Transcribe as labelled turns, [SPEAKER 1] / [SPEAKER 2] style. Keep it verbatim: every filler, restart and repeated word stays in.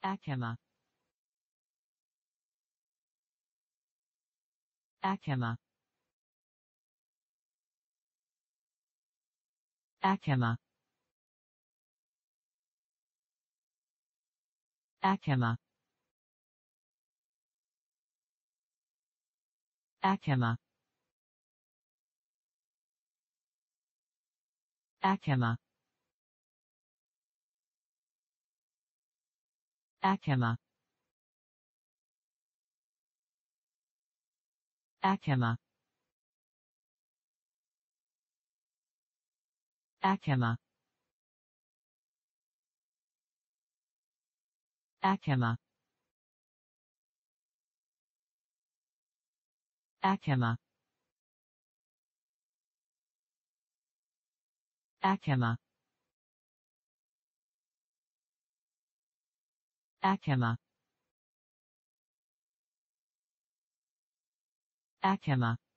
[SPEAKER 1] ackemma, ackemma, ackemma, ackemma, ackemma, ackemma, ackemma, ackemma, ackemma, ackemma, ackemma, ackemma, ackemma, ackemma,